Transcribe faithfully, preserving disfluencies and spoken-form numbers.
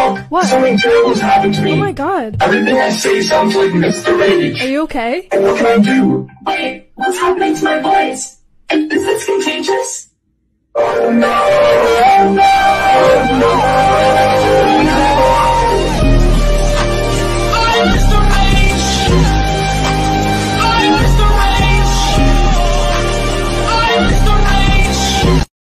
Stop! What? Something terrible's happened to me. Oh my god. Everything I say sounds like Mister Rage. Are you okay? What can I do? Wait, what's happening to my voice? Is this contagious? Oh no! Oh no!